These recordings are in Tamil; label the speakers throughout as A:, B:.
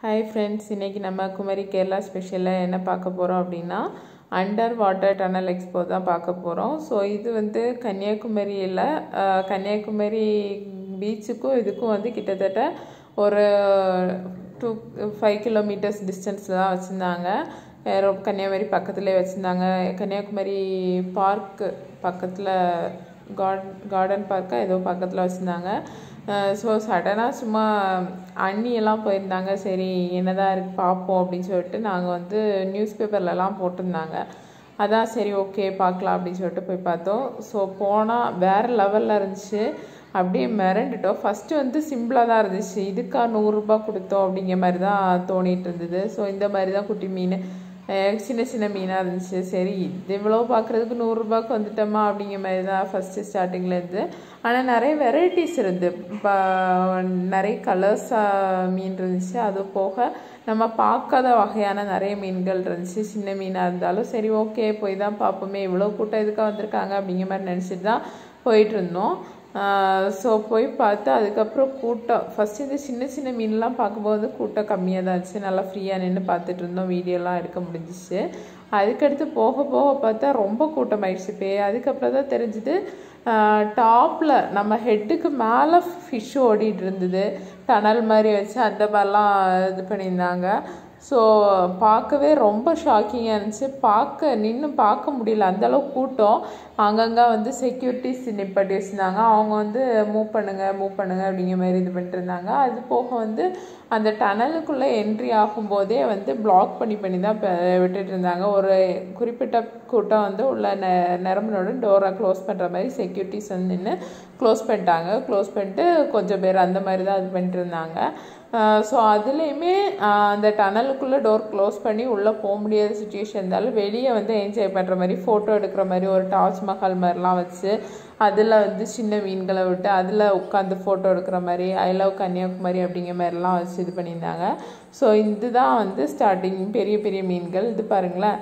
A: ஹாய் ஃப்ரெண்ட்ஸ், இன்றைக்கி நம்ம குமரி கேரளா ஸ்பெஷலில் என்ன பார்க்க போகிறோம் அப்படின்னா அண்டர் வாட்டர் டனல் எக்ஸ்போ தான் பார்க்க போகிறோம். ஸோ இது வந்து கன்னியாகுமரியில் கன்னியாகுமரி பீச்சுக்கும் இதுக்கும் வந்து கிட்டத்தட்ட ஒரு 5 கிலோமீட்டர்ஸ் டிஸ்டன்ஸில் தான் வச்சுருந்தாங்க. கன்னியாகுமரி பக்கத்துலேயே வச்சுருந்தாங்க. கன்னியாகுமரி பார்க்கு பக்கத்தில் கார்டன் பார்க்காக ஏதோ பக்கத்தில் வச்சுருந்தாங்க. ஸோ சடனாக சும்மா அண்ணியெல்லாம் போயிருந்தாங்க. சரி என்னதான் இருக்குது பார்ப்போம் அப்படின்னு சொல்லிட்டு நாங்கள் வந்து நியூஸ் பேப்பர்லலாம் போட்டிருந்தாங்க. அதான் சரி ஓகே பார்க்கலாம் அப்படின்னு சொல்லிட்டு போய் பார்த்தோம். ஸோ போனால் வேறு லெவலில் இருந்துச்சு. அப்படியே மிரண்டுட்டோம். ஃபஸ்ட்டு வந்து சிம்பிளாக தான் இருந்துச்சு. இதுக்கா 100 ரூபா கொடுத்தோம் அப்படிங்கிற மாதிரி தான் தோணிகிட்டு இருந்தது. ஸோ இந்த மாதிரி தான் குட்டி மீன், சின்ன சின்ன மீனாக இருந்துச்சு. சரி இது இவ்வளோ பார்க்குறதுக்கு 100 ரூபாய்க்கு வந்துட்டோமா அப்படிங்கிற மாதிரி தான் ஃபஸ்ட்டு ஸ்டார்டிங்கில் இருந்து. ஆனால் நிறைய வெரைட்டிஸ் இருந்து, இப்போ நிறைய கலர்ஸாக மீன் இருந்துச்சு. அது போக நம்ம பார்க்காத வகையான நிறைய மீன்கள் இருந்துச்சு. சின்ன மீனாக இருந்தாலும் சரி ஓகே போய் தான் பார்ப்போமே, இவ்வளோ கூட்டம் இதுக்காக வந்திருக்காங்க அப்படிங்கிற மாதிரி நினச்சிட்டு தான் போயிட்டு இருந்தோம். ஸோ போய் பார்த்து அதுக்கப்புறம் கூட்டம் ஃபஸ்ட்டு இந்த சின்ன சின்ன மீன்லாம் பார்க்கும்போது கூட்டம் கம்மியாக தான் இருந்துச்சு. நல்லா ஃப்ரீயாக நின்று பார்த்துட்டு இருந்தோம், வீடியோலாம் எடுக்க முடிஞ்சிச்சு. அதுக்கடுத்து போக போக பார்த்தா ரொம்ப கூட்டம் ஆயிடுச்சு. அதுக்கப்புறம் தான் தெரிஞ்சுது டாப்பில் நம்ம ஹெட்டுக்கு மேலே ஃபிஷ் ஓடிட்டு இருந்தது. டனல் மாதிரி வச்சு அந்த மாதிரிலாம் இது பண்ணியிருந்தாங்க. ஸோ பார்க்கவே ரொம்ப ஷாக்கிங்காக இருந்துச்சு. நின்று பார்க்க முடியல, அந்தளவுக்கு கூட்டம். அங்கங்கே வந்து செக்யூரிட்டிஸ் நிப்பாட்டி வச்சுருந்தாங்க. அவங்க வந்து மூவ் பண்ணுங்க அப்படிங்கிற மாதிரி இது பண்ணிட்டு இருந்தாங்க. அது போக வந்து அந்த டனலுக்குள்ளே என்ட்ரி ஆகும்போதே வந்து பிளாக் பண்ணி தான் விட்டுட்டு இருந்தாங்க. ஒரு குறிப்பிட்ட கூட்டம் வந்து உள்ள நிரம்பினோட டோரை க்ளோஸ் பண்ணுற மாதிரி செக்யூரிட்டிஸ் வந்து நின்று க்ளோஸ் பண்ணிட்டு கொஞ்சம் பேர் அந்த மாதிரி தான் இது பண்ணிட்டு இருந்தாங்க. ஸோ அதுலேயுமே அந்த டனலுக்குள்ளே டோர் க்ளோஸ் பண்ணி உள்ளே போக முடியாத சுச்சுவேஷன் இருந்தாலும் வெளியே வந்து என்ஜாய் பண்ணுற மாதிரி ஃபோட்டோ எடுக்கிற மாதிரி ஒரு தாஜ்மஹால் மாதிரிலாம் வச்சு அதில் வந்து சின்ன மீன்களை விட்டு அதில் உட்காந்து ஃபோட்டோ எடுக்கிற மாதிரி ஐ லவ் கன்னியாகுமரி அப்படிங்கிற மாதிரிலாம் வச்சு இது பண்ணியிருந்தாங்க. ஸோ இதுதான் வந்து ஸ்டார்டிங் பெரிய பெரிய மீன்கள். இது பாருங்களேன்,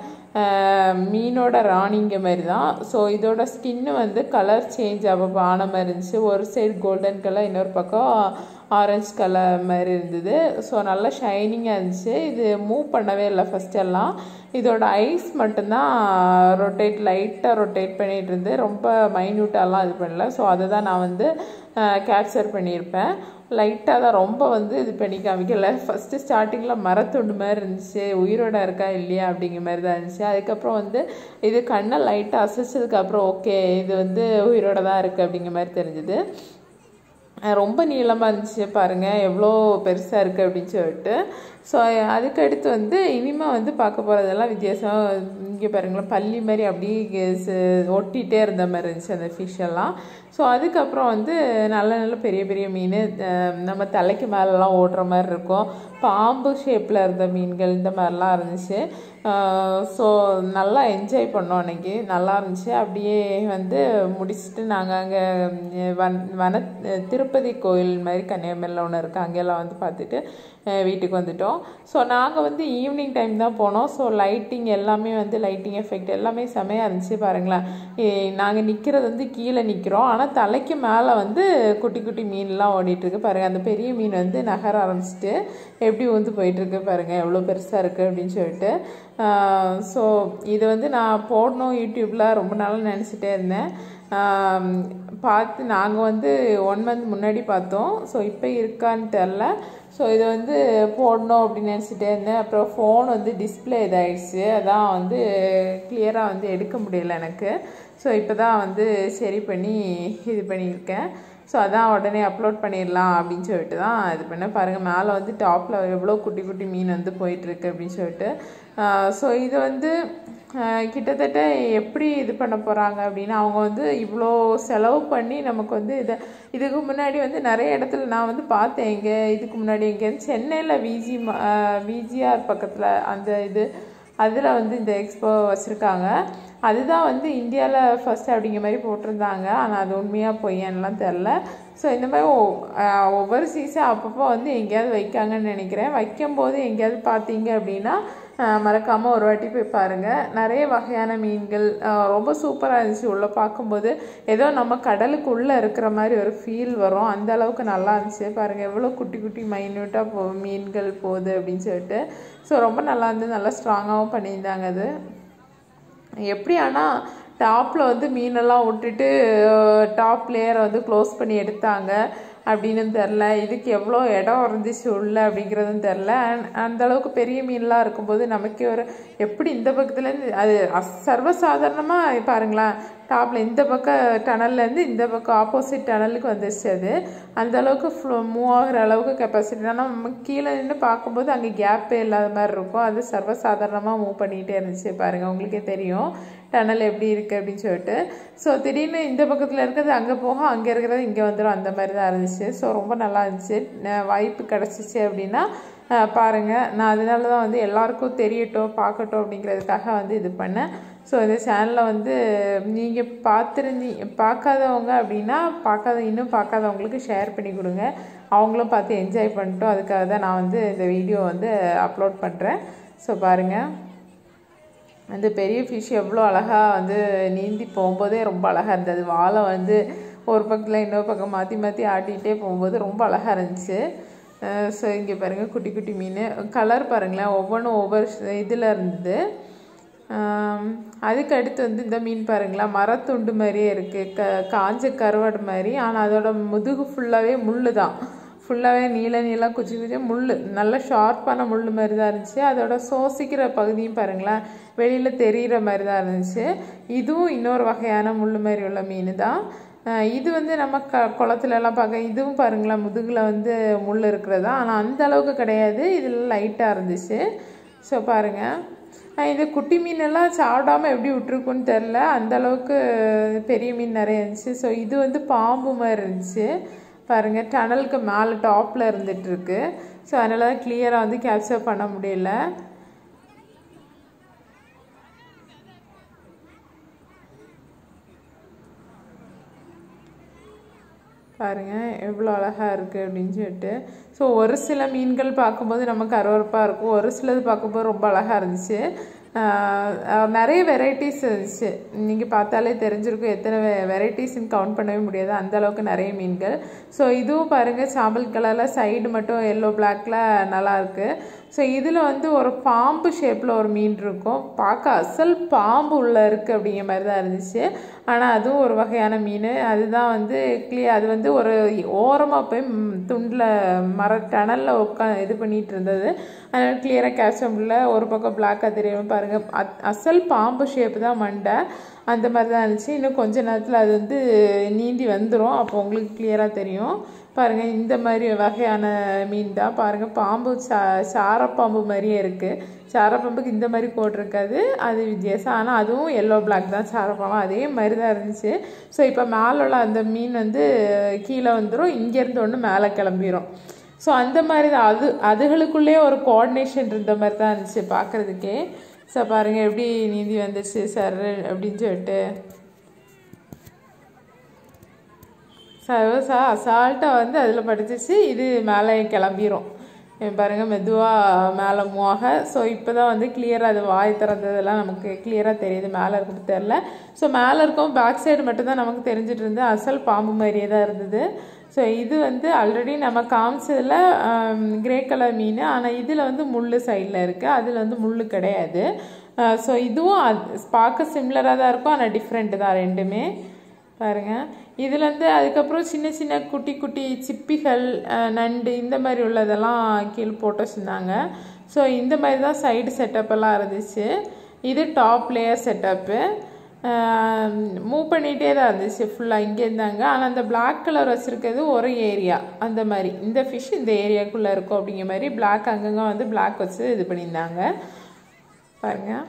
A: மீனோட ராணிங்க மாதிரி தான். ஸோ இதோட ஸ்கின்னு வந்து கலர் சேஞ்ச் ஆன மாதிரி இருந்துச்சு. ஒரு சைடு கோல்டன் கலர், இன்னொரு பக்கம் ஆரஞ்சு கலர் மாதிரி இருந்தது. ஸோ நல்லா ஷைனிங்காக இருந்துச்சு. இது மூவ் பண்ணவே இல்லை ஃபஸ்ட்டெல்லாம். இதோட ஐஸ் மட்டும்தான் லைட்டாக ரொட்டேட் பண்ணிகிட்டு இருந்து, ரொம்ப மைன்யூட்டாலாம் இது பண்ணல. ஸோ அதை தான் நான் வந்து கேப்சர் பண்ணியிருப்பேன். லைட்டாக தான், ரொம்ப வந்து இது பண்ணி காமிக்கல. ஃபஸ்ட்டு ஸ்டார்டிங்கில் மரத்துண்டு மாதிரி இருந்துச்சு, உயிரோட இருக்கா இல்லையா அப்படிங்கிற மாதிரி தான் இருந்துச்சு. அதுக்கப்புறம் வந்து இது கண்ணை லைட்டாக அசைச்சதுக்கப்புறம் ஓகே இது வந்து உயிரோட தான் இருக்குது அப்படிங்கிற மாதிரி தெரிஞ்சுது. ரொம்ப நீளமாக இருந்துச்சு பாருங்கள், எவ்வளோ பெருசாக இருக்குது அப்படின்னு சொல்லிட்டு. ஸோ அதுக்கடுத்து வந்து இனிமேல் வந்து பார்க்க போகிறதெல்லாம் வித்தியாசம். இங்கே பாருங்களேன், பள்ளி மாதிரி அப்படியே ஒட்டிகிட்டே இருந்த மாதிரி இருந்துச்சு அந்த ஃபிஷ்ஷெல்லாம். ஸோ அதுக்கப்புறம் வந்து நல்ல பெரிய பெரிய மீன், நம்ம தலைக்கு மேலெலாம் ஓடுற மாதிரி இருக்கும், பாம்பு ஷேப்பில் இருந்த மீன்கள் இந்த மாதிரிலாம் இருந்துச்சு. ஸோ நல்லா என்ஜாய் பண்ணோம் அன்றைக்கி, நல்லா இருந்துச்சு. அப்படியே வந்து முடிச்சுட்டு நாங்கள் அங்கே திருப்பதி கோயில் மாதிரி கன்னியாகுமரியில் ஒன்று இருக்குது, அங்கெல்லாம் வந்து பார்த்துட்டு வீட்டுக்கு வந்துட்டோம். ஸோ நாங்கள் வந்து ஈவினிங் டைம் தான் போனோம். ஸோ லைட்டிங் எல்லாமே வந்து லைட்டிங் எஃபெக்ட் எல்லாமே செமையாக இருந்துச்சு. பாருங்களேன், நாங்கள் நிற்கிறது வந்து கீழே நிற்கிறோம், ஆனால் தலைக்கு மேலே வந்து குட்டி குட்டி மீன்லாம் ஓடிட்டுருக்கு பாருங்கள். அந்த பெரிய மீன் வந்து நகர ஆரம்பிச்சிட்டு எப்படி வந்து போயிட்டுருக்கு பாருங்கள், எவ்வளோ பெருசாக இருக்குது அப்படின்னு சொல்லிட்டு. ஸோ இது வந்து நான் போடணும் யூடியூப்பில் ரொம்ப நாளாக நினச்சிட்டே இருந்தேன். பார்த்து நாங்கள் வந்து 1 மந்த் முன்னாடி பார்த்தோம். ஸோ இப்போ இருக்கான்னு தெரில. ஸோ இதை வந்து போடணும் அப்படின்னு நினச்சிட்டே இருந்தேன். அப்புறம் ஃபோன் வந்து டிஸ்பிளே இதாகிடுச்சு, அதான் வந்து கிளியராக வந்து எடுக்க முடியல எனக்கு. ஸோ இப்போ தான் வந்து சரி பண்ணி இது பண்ணியிருக்கேன். ஸோ அதான் உடனே அப்லோட் பண்ணிடலாம் அப்படின்னு சொல்லிட்டு தான் இது பண்ணேன். பாருங்கள் மேலே வந்து டாப்பில் எவ்வளோ குட்டி குட்டி மீன் வந்து போயிட்டுருக்கு அப்படின்னு சொல்லிட்டு. ஸோ இது வந்து கிட்டத்தட்ட எப்படி இது பண்ண போகிறாங்க அப்படின்னா, அவங்க வந்து இவ்வளோ செலவு பண்ணி நமக்கு வந்து இதுக்கு முன்னாடி வந்து நிறைய இடத்துல நான் வந்து பார்த்தேன். இதுக்கு முன்னாடி சென்னையில் விஜிஆர் பக்கத்தில் அந்த அதில் வந்து இந்த எக்ஸ்போ வச்சுருக்காங்க. அதுதான் வந்து இந்தியாவில் ஃபஸ்ட் அப்படிங்கிற மாதிரி போட்டிருந்தாங்க. ஆனால் அது உண்மையாக பொய்யான்லாம் தெரில. ஸோ இந்த மாதிரி ஒவ்வொரு சீஸை அப்பப்போ வந்து எங்கேயாவது வைக்காங்கன்னு நினைக்கிறேன். வைக்கும்போது எங்கேயாவது பார்த்தீங்க அப்படின்னா மறக்காமல் ஒரு வாட்டி போய் பாருங்கள். நிறைய வகையான மீன்கள் ரொம்ப சூப்பராக இருந்துச்சு. உள்ளே பார்க்கும்போது ஏதோ நம்ம கடலுக்கு உள்ளே இருக்கிற மாதிரி ஒரு ஃபீல் வரும். அந்த அளவுக்கு நல்லா இருந்துச்சு. பாருங்கள் எவ்வளோ குட்டி குட்டி மைன்யூட்டாக மீன்கள் போகுது அப்படின்னு சொல்லிட்டு. ஸோ ரொம்ப நல்லா இருந்து நல்லா ஸ்ட்ராங்காகவும் பண்ணியிருந்தாங்க. அது எப்படி ஆனால் டாப்பில் வந்து மீனெல்லாம் விட்டுட்டு டாப் லேயரை வந்து க்ளோஸ் பண்ணி எடுத்தாங்க அப்படின்னு தெரில. இதுக்கு எவ்வளோ இடம் இருந்துச்சு உள்ள அப்படிங்கிறதும் தெரில. அந்தளவுக்கு பெரிய மீன்லாம் இருக்கும்போது நமக்கே ஒரு எப்படி இந்த பக்கத்துலேருந்து அது சர்வசாதாரணமாக பாருங்களேன், டாப்பில் இந்த பக்கம் டனல்லேருந்து இந்த பக்கம் ஆப்போசிட் டனலுக்கு வந்துருச்சு. அது அந்தளவுக்கு மூவ் ஆகிற அளவுக்கு கெப்பாசிட்டி. ஆனால் நம்ம கீழே நின்று பார்க்கும்போது அங்கே கேப்பே இல்லாத மாதிரி இருக்கும். அது சர்வசாதாரணமாக மூவ் பண்ணிகிட்டே இருந்துச்சு. பாருங்கள் உங்களுக்கே தெரியும் டனல் எப்படி இருக்குது அப்படின்னு சொல்லிட்டு. ஸோ திடீர்னு இந்த பக்கத்தில் இருக்கிறது அங்கே போகும், அங்கே இருக்கிறது இங்கே வந்துடும், அந்த மாதிரி தான் இருந்துச்சு. ஸோ ரொம்ப நல்லா இருந்துச்சு. வாய்ப்பு கிடச்சிச்சு அப்படின்னா பாருங்கள். நான் அதனால தான் வந்து எல்லாருக்கும் தெரியட்டும் பார்க்கட்டும் அப்படிங்கிறதுக்காக வந்து இது பண்ணேன். ஸோ இந்த சேனலில் வந்து நீங்கள் பார்க்காதவங்க அப்படின்னா இன்னும் பார்க்காதவங்களுக்கு ஷேர் பண்ணி கொடுங்க. அவங்களும் பார்த்து என்ஜாய் பண்ணிட்டோம். அதுக்காக தான் நான் வந்து இந்த வீடியோ வந்து அப்லோட் பண்ணுறேன். ஸோ பாருங்கள் அந்த பெரிய ஃபிஷ் எவ்வளோ அழகாக வந்து நீந்தி போகும்போதே ரொம்ப அழகாக இருந்தது. வாழை வந்து ஒரு பக்கத்தில் இன்னொரு பக்கம் மாற்றி மாற்றி ஆட்டிகிட்டே போகும்போது ரொம்ப அழகாக இருந்துச்சு. ஸோ இங்கே பாருங்கள் குட்டி குட்டி மீன் கலர் பாருங்களேன், ஒவ்வொன்றும் ஒவ்வொரு இதில் இருந்தது. அதுக்கு அடுத்து வந்து இந்த மீன் பாருங்களேன், மரத்துண்டு மாதிரியே இருக்குது, காஞ்ச கருவாடு மாதிரி. ஆனால் அதோட முதுகு ஃபுல்லாகவே முள் தான், ஃபுல்லாகவே நீளம் குச்சி முள், நல்ல ஷார்ப்பான முள் மாதிரி தான் இருந்துச்சு. அதோட சோசிக்கிற பகுதியும் பாருங்களேன் வெளியில் தெரிகிற மாதிரி தான் இருந்துச்சு. இதுவும் இன்னொரு வகையான முள் மாதிரி உள்ள மீன் தான். இது வந்து நம்ம குளத்துலலாம் பார்க்க இதுவும் பாருங்களேன் முதுகில் வந்து முள் இருக்கிறதா, ஆனால் அந்த அளவுக்கு கிடையாது, இதில் லைட்டாக இருந்துச்சு. ஸோ பாருங்கள் இது குட்டி மீனெல்லாம் சாப்பிடாமல் எப்படி விட்டுருக்குன்னு தெரில, அந்தளவுக்கு பெரிய மீன் நிறைய இருந்துச்சு. ஸோ இது வந்து பாம்பு மாதிரி இருந்துச்சு பாருங்கள், டனலுக்கு மேலே டாப்பில் இருந்துகிட்ருக்கு. ஸோ அதனால தான் கிளியராக வந்து கேப்சர் பண்ண முடியல. பாருங்கள் எவ்வளோ அழகாக இருக்குது அப்படின்னு சொல்லிட்டு. ஸோ ஒரு சில மீன்கள் பார்க்கும்போது நமக்கு அருவருப்பாக இருக்கும், ஒரு சிலது பார்க்கும்போது ரொம்ப அழகாக இருந்துச்சு. நிறைய வெரைட்டிஸ் இருந்துச்சு. நீங்கள் பார்த்தாலே தெரிஞ்சிருக்கும் எத்தனை வெரைட்டிஸ்ன்னு கவுண்ட் பண்ணவே முடியாது, அந்தளவுக்கு நிறைய மீன்கள். ஸோ இதுவும் பாருங்கள் சாம்பல் கலரில் சைடு மட்டும் எல்லோ பிளாக்கில் நல்லாயிருக்கு. ஸோ இதில் வந்து ஒரு பாம்பு ஷேப்பில் ஒரு மீன் இருக்கும், பார்க்க அசல் பாம்பு உள்ளே இருக்குது அப்படிங்கிற மாதிரி தான் இருந்துச்சு. ஆனால் அதுவும் ஒரு வகையான மீன். அதுதான் வந்து அது வந்து ஒரு ஓரமாக போய் துண்டில் டனலில் இது பண்ணிகிட்டு இருந்தது. அதனால் கிளியராக கேப்சர் முடியல. ஒரு பக்கம் பிளாக்காக தெரியும் பாருங்கள், அசல் பாம்பு ஷேப்பு தான் மண்டை, அந்த மாதிரி தான் இருந்துச்சு. இன்னும் கொஞ்ச நேரத்தில் அது வந்து நீந்தி வந்துடும், அப்போ உங்களுக்கு கிளியராக தெரியும். பாருங்கள் இந்த மாதிரி வகையான மீன் தான். பாருங்கள் பாம்பு சாரப்பாம்பு மாதிரியே இருக்குது. சாரப்பாம்புக்கு இந்த மாதிரி கோட் இருக்காது, அது வித்தியாசம். ஆனால் அதுவும் எல்லோ பிளாக் தான் சாரப்பாம்பு, அதே மாதிரி தான் இருந்துச்சு. ஸோ இப்போ மேலே உள்ள அந்த மீன் வந்து கீழே வந்துடும், இங்கேருந்து ஒன்று மேலே கிளம்பிடும். ஸோ அந்த மாதிரி தான் அதுகளுக்குள்ளே ஒரு கோஆர்டினேஷன் இருந்த மாதிரி தான் இருந்துச்சு பார்க்குறதுக்கே. ஸோ பாருங்கள் எப்படி நீந்தி வந்துடுச்சு சார் அப்படின்னு சொல்லிட்டு. அசால்ட்டாக வந்து அதில் படிச்சிச்சு, இது மேலே கிளம்பிடும் பாருங்கள் மெதுவாக மேலே மூவாக. ஸோ இப்போ தான் வந்து கிளியராக அது வாய் திறந்ததெல்லாம் நமக்கு கிளியராக தெரியுது, மேலே இருக்கிறது தெரில. ஸோ மேலே இருக்கும் பேக் சைடு மட்டும்தான் நமக்கு தெரிஞ்சிட்டு இருந்தது, அசல் பாம்பு மாதிரியே தான் இருந்தது. ஸோ இது வந்து ஆல்ரெடி நம்ம காமிச்சதில் கிரே கலர் மீன், ஆனால் இதில் வந்து முள் சைடில் இருக்குது, அதில் வந்து முள் கிடையாது. ஸோ இதுவும் பார்க்க சிமிலராக தான் இருக்கும், ஆனால் டிஃப்ரெண்ட்டு தான் ரெண்டுமே. பாருங்கள் இதில் வந்து அதுக்கப்புறம் சின்ன சின்ன குட்டி குட்டி சிப்பிகள், நண்டு இந்த மாதிரி உள்ளதெல்லாம் கீழே போட்டு வச்சுருந்தாங்க. ஸோ இந்த மாதிரி தான் சைடு செட்டப்பெல்லாம் இருந்துச்சு. இது டாப் லேயர் செட்டப்பு. மூவ் பண்ணிகிட்டே தான் இருந்துச்சு ஃபுல்லாக, இங்கே இருந்தாங்க. ஆனால் அந்த பிளாக் கலர் வச்சுருக்கிறது ஒரு ஏரியா, அந்த மாதிரி இந்த ஃபிஷ் இந்த ஏரியாக்குள்ளே இருக்கும் அப்படிங்கிற மாதிரி பிளாக் அங்கங்கே வந்து பிளாக் வச்சு இது பண்ணியிருந்தாங்க. பாருங்கள்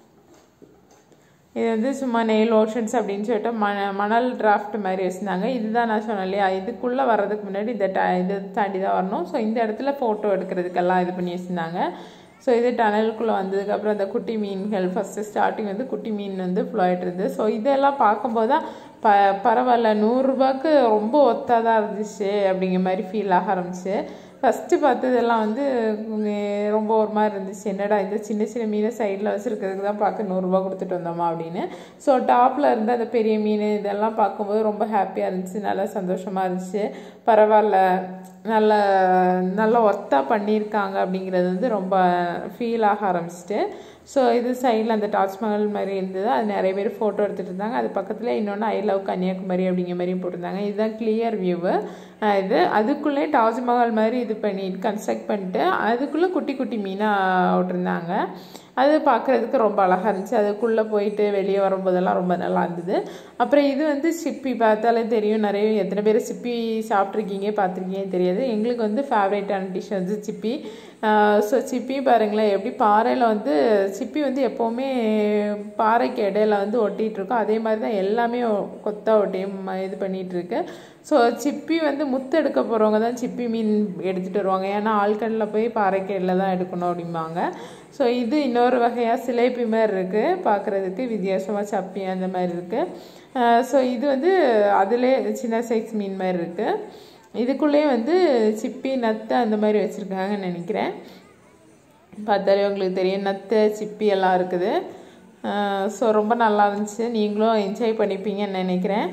A: இது வந்து சும்மா நெயில் ஓஷன்ஸ் அப்படின்னு சொல்லிட்டு மணல் டிராஃப்ட் மாதிரி வச்சுருந்தாங்க. இதுதான் நான் சொன்னேன் இல்லையா, இதுக்குள்ளே வர்றதுக்கு முன்னாடி இதை தாண்டி தான் வரணும். ஸோ இந்த இடத்துல ஃபோட்டோ எடுக்கிறதுக்கெல்லாம் இது பண்ணி வச்சுருந்தாங்க. ஸோ இது டனலுக்குள்ளே வந்ததுக்கப்புறம் அந்த குட்டி மீன்கள் ஃபஸ்ட்டு ஸ்டார்டிங் வந்து குட்டி மீன் வந்து ஃப்ளோயிட்டு இருந்தது. ஸோ இதெல்லாம் பார்க்கும்போது தான் பரவாயில்ல, 100 ரூபாய்க்கு ரொம்ப ஒத்தாதான் இருந்துச்சு அப்படிங்கிற மாதிரி ஃபீல் ஆக ஆரம்பிச்சு. ஃபஸ்ட்டு பார்த்ததெல்லாம் வந்து ரொம்ப ஒரு மாதிரி இருந்துச்சு, என்னடா இந்த சின்ன சின்ன மீனை சைடில் வச்சுருக்கிறதுக்கு தான் பார்க்க 100 ரூபா கொடுத்துட்டு வந்தோமா அப்படின்னு. ஸோ டாப்பில் இருந்த அந்த பெரிய மீன் இதெல்லாம் பார்க்கும்போது ரொம்ப ஹாப்பியாக இருந்துச்சு, நல்லா சந்தோஷமாக இருந்துச்சு. பரவாயில்ல, நல்லா ஒர்த்தாக பண்ணியிருக்காங்க அப்படிங்கிறது வந்து ரொம்ப ஃபீல் ஆக ஆரம்பிச்சிட்டு. ஸோ இது சைடில் அந்த தாஜ்மஹால் மாதிரி இருந்தது, அது நிறைய பேர் ஃபோட்டோ எடுத்துகிட்டு இருந்தாங்க. அது பக்கத்தில் இன்னொன்று ஐ லவ் கன்னியாகுமரி அப்படிங்கிற மாதிரியும் போட்டிருந்தாங்க. இதுதான் கிளியர் வியூவு. இது அதுக்குள்ளே தாஜ்மஹால் மாதிரி இது பண்ணி கன்ஸ்ட்ரக்ட் பண்ணிட்டு அதுக்குள்ளே குட்டி குட்டி மீனாக விட்டுருந்தாங்க. அது பார்க்குறதுக்கு ரொம்ப அழகாக இருந்துச்சு. அதுக்குள்ளே போயிட்டு வெளியே வரும்போதெல்லாம் ரொம்ப நல்லா இருந்தது. அப்புறம் இது வந்து சிப்பி, பார்த்தாலே தெரியும், நிறைய எத்தனை பேர் சிப்பி சாப்பிட்ருக்கீங்க பார்த்துருக்கீங்க தெரியாது. எங்களுக்கு வந்து ஃபேவரேட்டான டிஷ் வந்து சிப்பி. ஸோ சிப்பி பாருங்களேன், எப்படி பாறையில் வந்து சிப்பி வந்து எப்போவுமே பாறைக்கு இடையில வந்து ஒட்டிகிட்ருக்கோம், அதே மாதிரி தான் எல்லாமே கொத்தா ஒட்டியும் இது பண்ணிகிட்ருக்கு. ஸோ சிப்பி வந்து முத்து எடுக்க போகிறவங்க தான் சிப்பி மீன் எடுத்துகிட்டு வருவாங்க, ஏன்னா ஆழ்கடலில் போய் பாறைக்கு இடையில தான் எடுக்கணும் அப்படிம்பாங்க. ஸோ இது இன்னொரு வகையாக சிலேபி மாதிரி இருக்குது, பார்க்குறதுக்கு வித்தியாசமாக சப்பி அந்த மாதிரி இருக்குது. ஸோ இது வந்து அதிலே சின்ன சைஸ் மீன் மாதிரி இருக்குது. இதுக்குள்ளேயே வந்து சிப்பி நத்தை அந்த மாதிரி வச்சுருக்காங்கன்னு நினைக்கிறேன். பார்த்தாலே உங்களுக்கு தெரியும், நத்தை சிப்பி எல்லாம் இருக்குது. ஸோ ரொம்ப நல்லா இருந்துச்சு, நீங்களும் என்ஜாய் பண்ணிப்பீங்கன்னு நினைக்கிறேன்.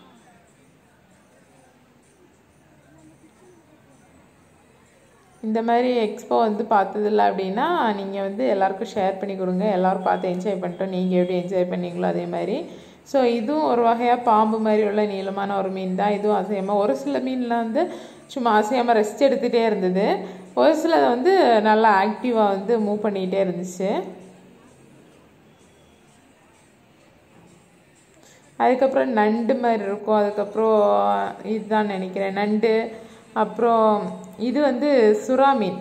A: இந்த மாதிரி எக்ஸ்போ வந்து பார்த்ததில்ல அப்படின்னா நீங்கள் வந்து எல்லாருக்கும் ஷேர் பண்ணி கொடுங்க, எல்லோரும் பார்த்து என்ஜாய் பண்ணிட்டோம், நீங்கள் எப்படி என்ஜாய் பண்ணீங்களோ அதே மாதிரி. ஸோ இதுவும் ஒரு வகையாக பாம்பு மாதிரி உள்ள நீளமான ஒரு மீன் தான். இதுவும் அசையாமல், ஒரு சில மீனில் வந்து சும்மா அசையாமல் ரெஸ்ட் எடுத்துகிட்டே இருந்தது, ஒரு சிலதை வந்து நல்லா ஆக்டிவாக வந்து மூவ் பண்ணிகிட்டே இருந்துச்சு. அதுக்கப்புறம் நண்டு மாதிரி இருக்கும், அதுக்கப்புறம் இதுதான் நினைக்கிறேன் நண்டு. அப்புறம் இது வந்து சுறா மீன்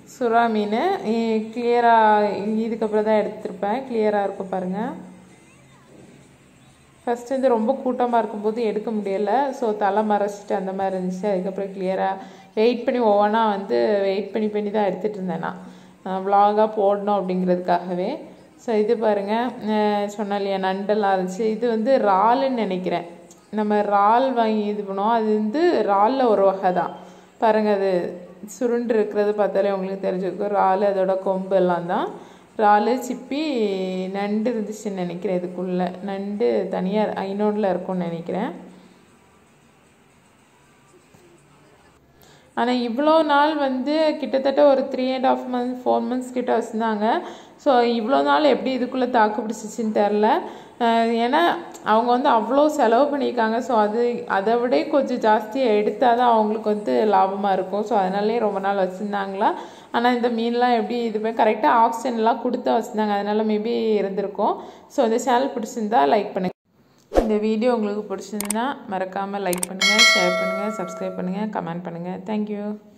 A: கிளியராக இதுக்கப்புறம் தான் எடுத்துருப்பேன், கிளியராக இருக்கும் பாருங்கள். ஃபஸ்ட்டு வந்து ரொம்ப கூட்டமாக இருக்கும்போது எடுக்க முடியலை, ஸோ தலை மறைச்சிட்டு அந்த மாதிரி இருந்துச்சு. அதுக்கப்புறம் கிளியராக வெயிட் பண்ணி ஒவ்வொன்றா வந்து வெயிட் பண்ணி தான் எடுத்துகிட்டு இருந்தேன் நான் விலாகாக போடணும் அப்படிங்கிறதுக்காகவே. ஸோ இது பாருங்கள், சொன்ன இல்லையா நண்டெல்லாம் இருந்துச்சு. இது வந்து இறாலுன்னு நினைக்கிறேன், நம்ம இறால் வாங்கி இது பண்ணுவோம், அது வந்து இறாலில் ஒரு வகை தான் பாருங்கள். அது சுருண்டு இருக்கிறது பார்த்தாலே உங்களுக்கு தெரிஞ்சுக்கும், இறால் அதோட கொம்பு எல்லாம் தான். இறால் சிப்பி நண்டு இருந்துச்சுன்னு நினைக்கிறேன், இதுக்குள்ளே நண்டு தனியாக ஐநோடில் இருக்கும்னு நினைக்கிறேன். ஆனால் இவ்வளோ நாள் வந்து கிட்டத்தட்ட ஒரு 3.5 months 4 months கிட்ட வச்சுருந்தாங்க. ஸோ இவ்வளோ நாள் எப்படி இதுக்குள்ளே தாக்கு பிடிச்சிச்சின்னு தெரில, ஏன்னா அவங்க வந்து அவ்வளோ செலவு பண்ணியிருக்காங்க. ஸோ அதை விட கொஞ்சம் ஜாஸ்தியாக எடுத்தால் தான் அவங்களுக்கு வந்து லாபமாக இருக்கும். ஸோ அதனாலே ரொம்ப நாள் வச்சுருந்தாங்களா. ஆனால் இந்த மீன்லாம் எப்படி இது பண்ணி கரெக்டாக ஆக்சிஜன்லாம் கொடுத்து வச்சுருந்தாங்க, அதனால் மேபி இருந்திருக்கும். ஸோ இந்த சேனல் பிடிச்சிருந்தா லைக் பண்ணுங்கள். இந்த வீடியோ உங்களுக்கு பிடிச்சிருந்தா மறக்காமல் லைக் பண்ணுங்கள், ஷேர் பண்ணுங்கள், சப்ஸ்கிரைப் பண்ணுங்கள், கமெண்ட் பண்ணுங்கள். தேங்க்யூ.